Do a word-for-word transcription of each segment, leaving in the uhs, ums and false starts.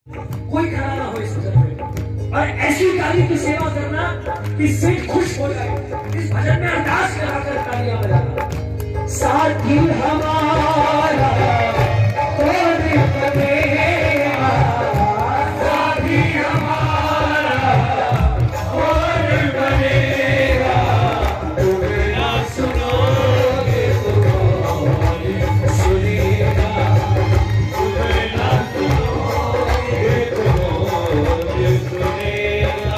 कोई खड़ा ना हो इस भजन में, और ऐसी गाली की सेवा करना कि सेठ खुश हो जाए। इस भजन में अरदास कराकर तालियां बजाना। साथी हमारा कौन बनेगा, साथी हमारा कौन बनेगा, तुम ना सुनोगे तो कौन सुनेगा, तुम ना सुनोगे तो कौन सुनेगा।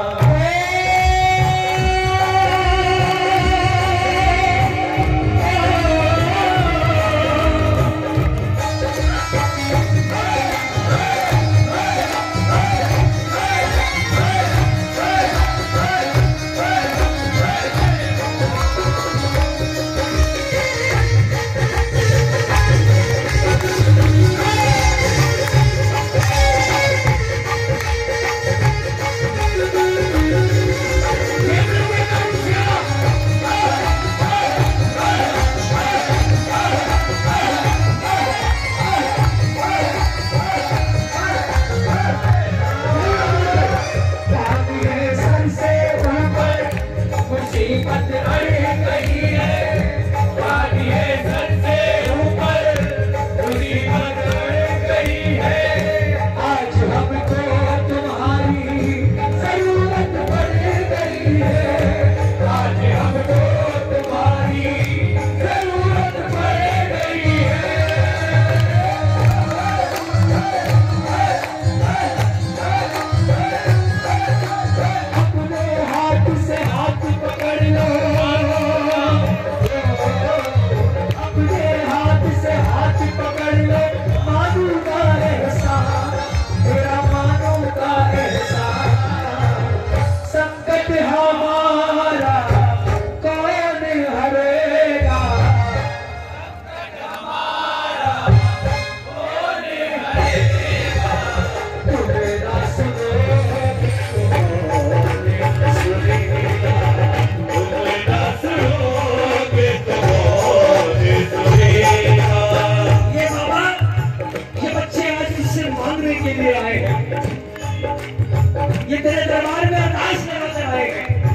ये तेरे दरबार में अरदास लगाकर आए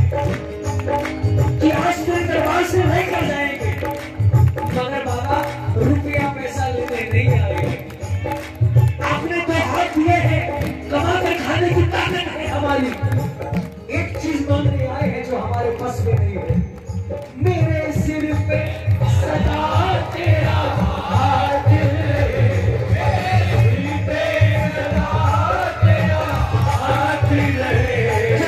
हैं कि आज तेरे दरबार से नहीं कर जाएंगे, मगर बाबा रुपया पैसा लेने नहीं आए। आपने तो हाथ दिए हैं, कमा कर खाने की ताकत है हमारी। एक चीज मांगने आए हैं जो हमारे पास में नहीं है। मेरे सिर पे सदा तेरा हाथ, मेरे सिर पे सदा तेरा हाथ रहे,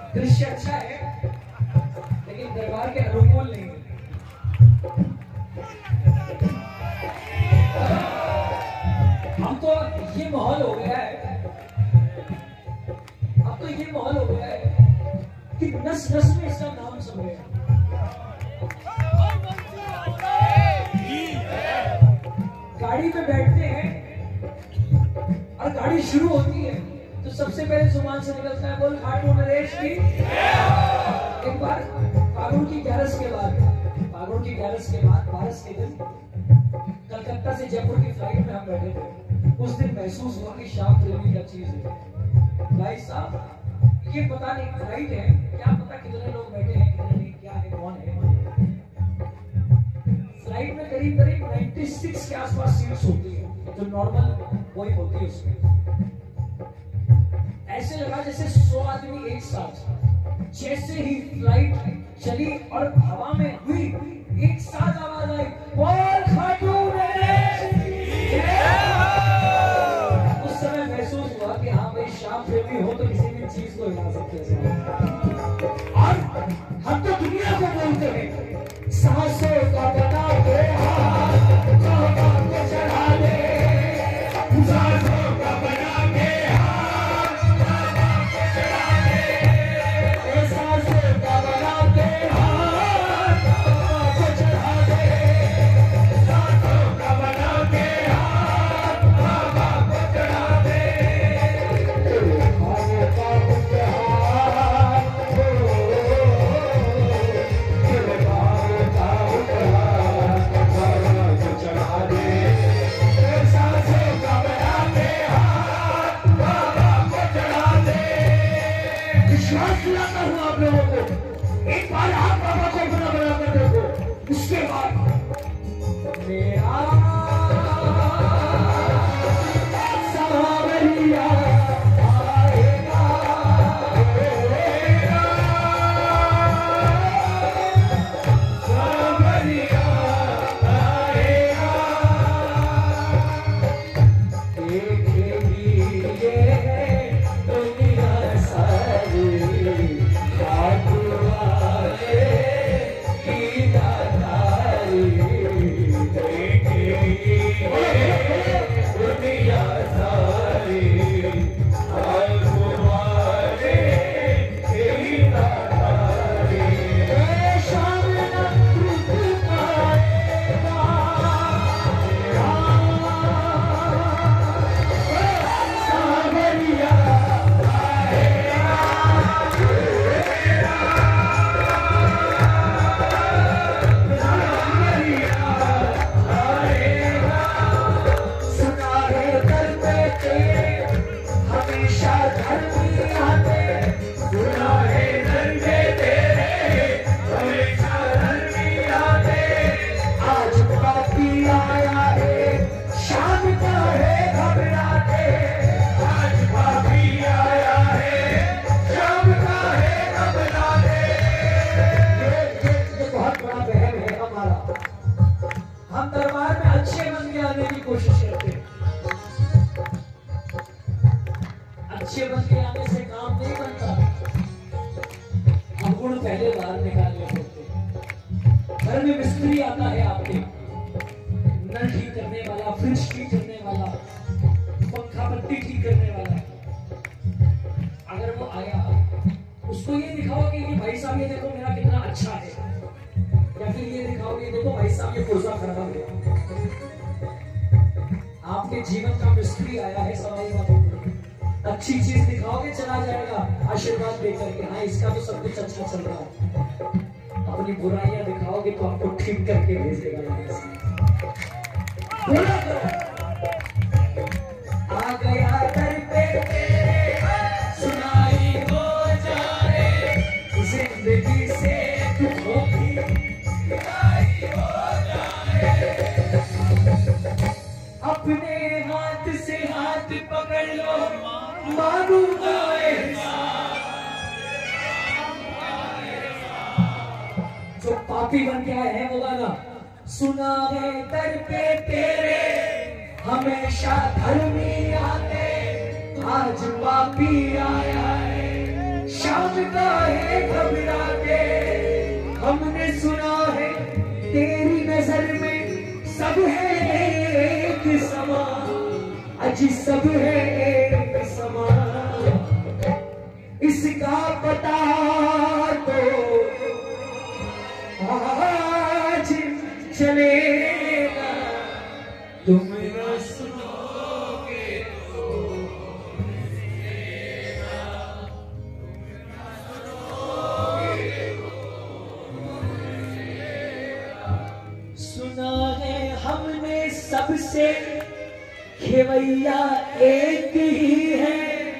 दृश्य अच्छा है लेकिन दरबार के अनुकूल नहीं है। हम तो ये माहौल हो गया है, अब तो ये माहौल हो गया है कि नस नस में इसका नाम सब है। गाड़ी में बैठते हैं और गाड़ी शुरू होती है तो सबसे पहले जुबान से निकलता है बोल खाटू नरेश की। एक बार फागुन की ग्यारस के बाद फागुन की ग्यारस के बाद बारिश के दिन कलकत्ता से जयपुर की फ्लाइट में हम बैठे थे। उस दिन महसूस हुआ कि शाम प्रेमी का चीज है। भाई साहब ये पता नहीं फ्लाइट है, क्या पता कितने लोग बैठे हैं कितने नहीं, क्या है कौन है। फ्लाइट में करीब करीब छियानवे के आसपास सीट्स होती है जो नॉर्मल वही होती है उसमें। ऐसे लगा जैसे सौ आदमी एक साथ। जैसे ही फ्लाइट चली और हवा में हुई एक साथ आवाज आई बोल खाटू नरेश। उस समय महसूस हुआ कि हाँ भाई शाम प्रेमी हो तो किसी भी चीज को हिला सकते हैं। और हम तो दुनिया को बोलते हैं सांसों का बना के हाथ को चढ़ा दे, सांसों का बना के हाथ को चढ़ा दे, सांसों का बना के हाथ को चढ़ा दे, सांसों का बना के हाथ को चढ़ा दे, खाने का उपहार विश्वास दिलाता हूं आप लोगों को। एक बार आप बाबा को अपना बना कर देखो, उसके बाद मेरा सावरिया आएगा, सावरिया आएगा, देखेगी ये दुनिया सारी पहले बाहर निकालने होते। घर में मिस्त्री आता है आपके, नल ठीक करने वाला, फ्रिज ठीक करने वाला, पंखा पट्टी ठीक करने वाला। अगर वो आया उसको ये दिखाओ कि ये भाई साहब ये देखो मेरा कितना अच्छा है, या फिर ये दिखाओ ये देखो भाई साहब ये पुर्जा खराब है। आपके जीवन का मिस्त्री आया है, सवाल बातों अच्छी चीज दिखाओगे चला जाएगा आशीर्वाद देकर के, हाँ इसका तो सब कुछ अच्छा चल रहा है। अपनी बुराइयां दिखाओगे तो आपको ठीक करके भेजेगा। आ गया दर पे सुनाई हो जाए, जिंदगी से दुखों की विदाई हो जाए। अपने हाथ से हाथ पकड़ लो, मानूंगा जो पापी बन के आए हैं वो गाना सुना है दर पे तेरे हमेशा धर्मी आते, आज पापी आया है। शाम का है घबरा के, हमने सुना है तेरी नजर में सब है एक समा, अजी सब है एक समा, इसका पता तो आज चलेगा, तुम न सुनोगे तो सुना है हमने सबसे खेवैया एक ही है,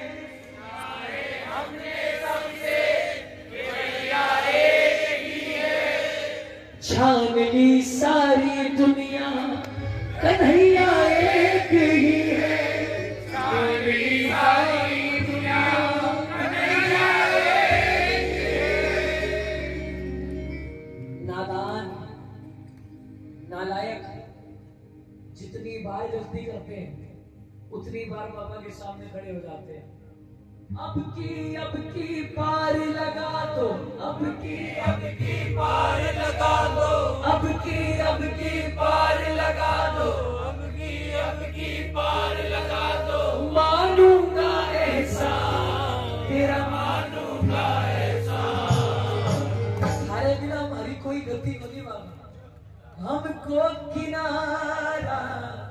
छान ली सारी दुनिया कन्हैया एक ही है, छान ली सारी दुनिया कन्हैया एक ही है। नादान नालायक जितनी बार गलती करते हैं उतनी बार बाबा के सामने खड़े हो जाते हैं। अब की अब की पार लगा दो, अब की अब की पार लगा दो, अब की अब की पार लगा दो, अब की अब की पार लगा दो, मानूंगा एहसान तेरा, मानूंगा एहसान। हमारे बिना हमारी कोई गलती नहीं मांगी, हमको किनारा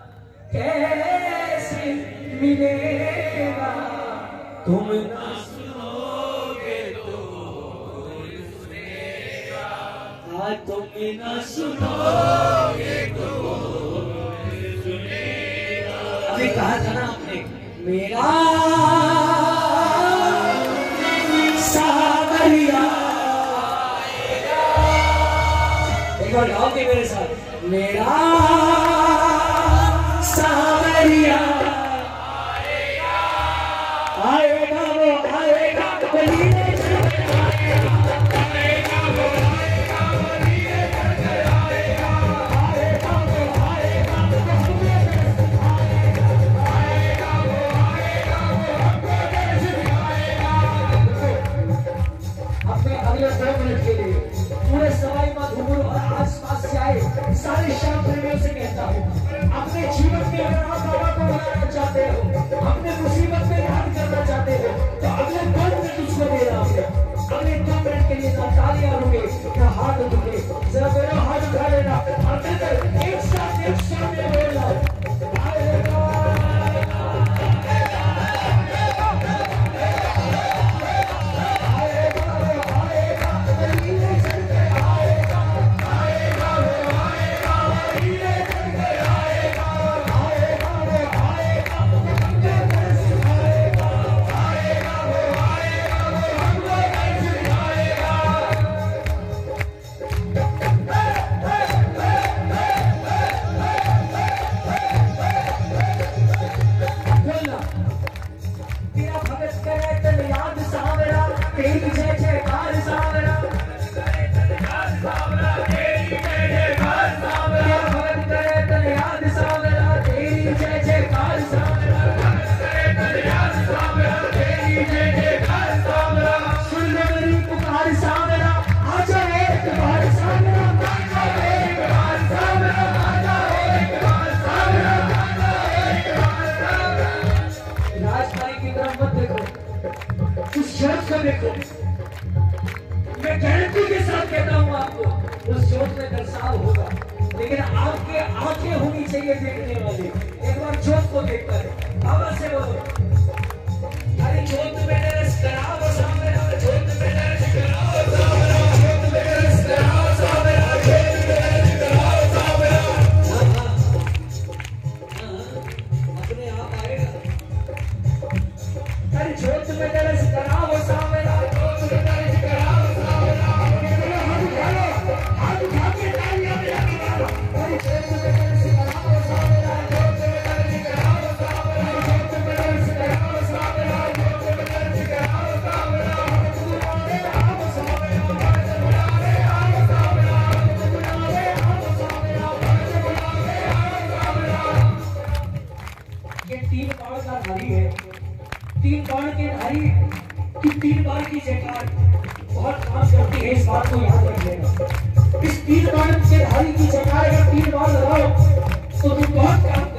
कैसे मिलेगा, तुम ना सुनोगे तो सुनेगा, हाँ तुम ना सुनोगे तो सुनेगा। अभी कहा था ना आपने मेरा सावरिया, एक बार गाओगे मेरे साथ, मेरा सावरिया आएगा वो आएगा, बलीने चढ़ आएगा, आएगा वो आएगा, बलीने चढ़ आएगा, आएगा वो आएगा, बलीने चढ़ आएगा, आएगा वो आएगा, बलीने चढ़ आएगा। अपने अगले दो मिनट के लिए पूरे सवाई माधोपुर और आसपास से आए सारे श्याम प्रेमियों से कहता हूँ, अपने जीवन में अगर आप बाबा को बनाना चाहते हो, अपने मुसीबत में याद करना चाहते हो, तो अगले दो मिनट उसको दे रहा हूँ। अगले दो मिनट के लिए ना तालियां होंगे ना हाथ उठे, जरा मेरा हाथ उठा लेना और फिर एक साथ एक साथ में बोलना, देखो, मैं गारंटी के साथ कहता हूँ आपको, उस जोत में दर्शाव होगा, लेकिन आपके आंखें होनी चाहिए देखने वाली। एक बार जोत को देखकर बाबा से बोलो, अरे जोत में दर्श कराओ सामने, जोत में दर्श कराओ सामने, जोत में दर्श कराओ सामने, जोत में दर्श कराओ सामने। अपने आप आएगा, अरे जोत में दर्श कराओ सामने, बहुत काम करती है, इस बात को याद रख लेना। इस तीन बार से धारी की चकार अगर तीन बार लगाओ तो तुम बहुत काम